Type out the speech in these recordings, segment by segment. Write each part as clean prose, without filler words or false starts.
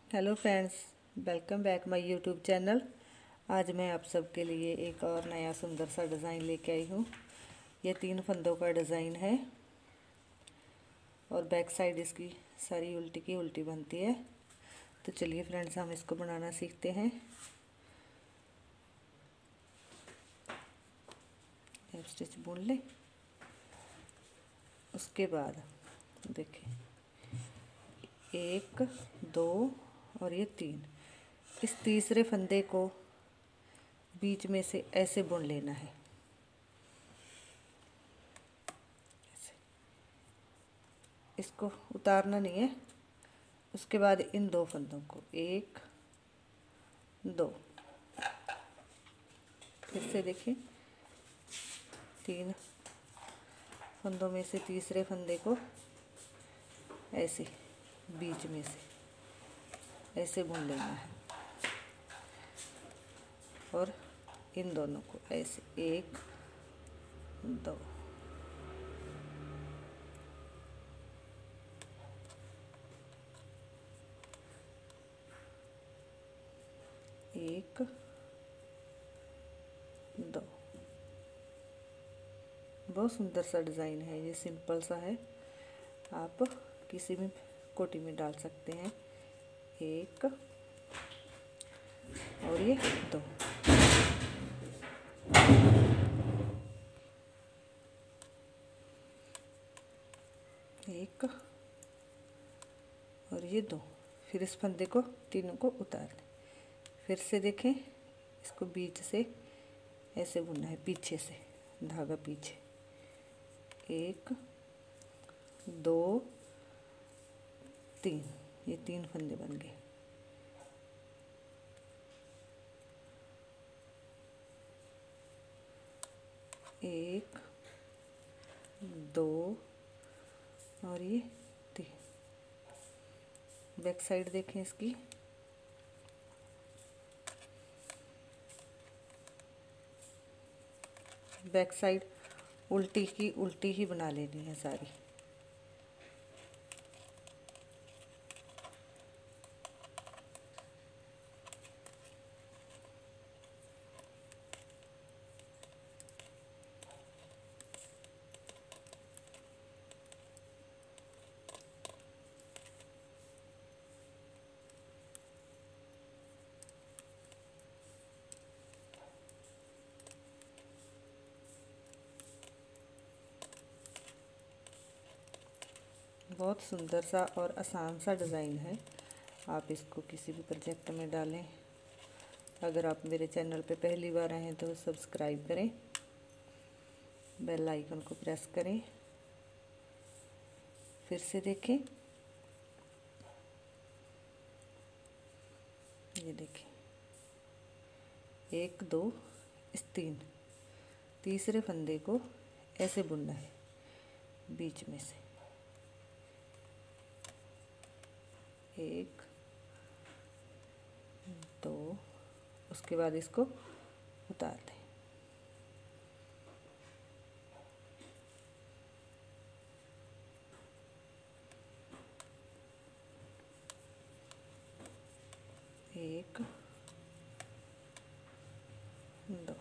Hello friends, welcome back my YouTube channel. आज मैं आप सबके लिए एक और नया सुंदर सा डिज़ाइन लेके आई हूँ। ये 3 फंदों का डिज़ाइन है और बैक साइड इसकी सारी उल्टी की उल्टी बनती है। तो चलिए फ्रेंड्स, हम इसको बनाना सीखते हैं। स्टिच बुन लें। उसके बाद देखिए 1 2 और ये 3। इस तीसरे फंदे को बीच में से ऐसे बुन लेना है। ऐसे इसको उतारना नहीं है। उसके बाद इन 2 फंदों को 1 2 फिर से देखिए 3 फंदों में से तीसरे फंदे को ऐसे बीच में से ऐसे बुन लेना है और इन दोनों को ऐसे 1 2 1 2। बहुत सुंदर सा डिज़ाइन है। ये सिंपल सा है, आप किसी भी कोटी में डाल सकते हैं। 1 और ये 2। एक और ये 2। फिर इस फंदे को तीनों को उतार लें। फिर से देखें, इसको बीच से ऐसे बुनना है, पीछे से धागा पीछे। 1 2 3। ये 3 फंदे बन गए। एक 2 और ये 3। बैक साइड देखें इसकी। बैक साइड उल्टी की उल्टी ही बना लेनी है सारी। बहुत सुंदर सा और आसान सा डिज़ाइन है। आप इसको किसी भी प्रोजेक्ट में डालें। अगर आप मेरे चैनल पे पहली बार आए हैं तो सब्सक्राइब करें, बेल आइकन को प्रेस करें। फिर से देखें, ये देखें 1 2 इस 3 तीसरे फंदे को ऐसे बुनना है बीच में से। 1 2। उसके बाद इसको उतार दें। एक 2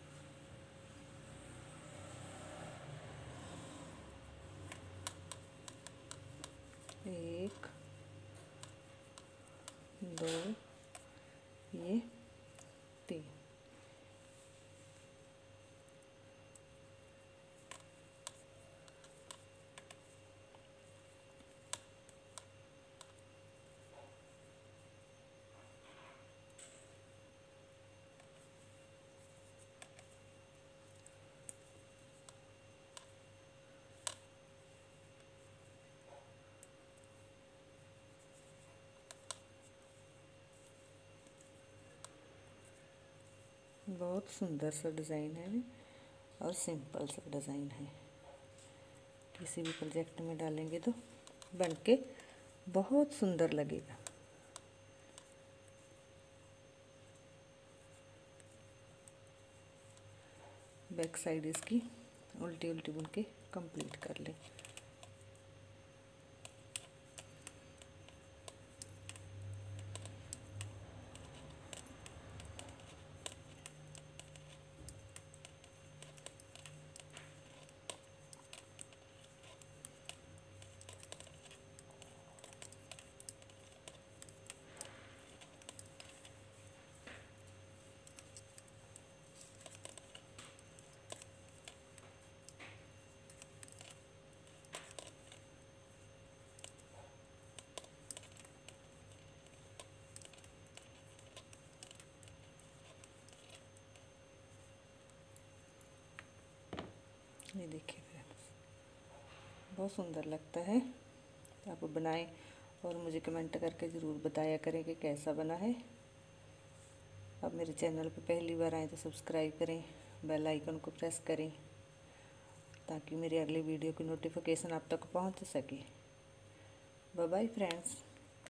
1 2 ये 3। बहुत सुंदर सा डिज़ाइन है और सिंपल सा डिज़ाइन है। किसी भी प्रोजेक्ट में डालेंगे तो बनके बहुत सुंदर लगेगा। बैक साइड इसकी उल्टी उल्टी बुन के कंप्लीट कर लें। बहुत सुंदर लगता है। आप बनाएं और मुझे कमेंट करके ज़रूर बताया करें कि कैसा बना है। आप मेरे चैनल पर पहली बार आएँ तो सब्सक्राइब करें, बेल आइकन को प्रेस करें ताकि मेरी अगली वीडियो की नोटिफिकेशन आप तक पहुंच सके। Bye bye friends.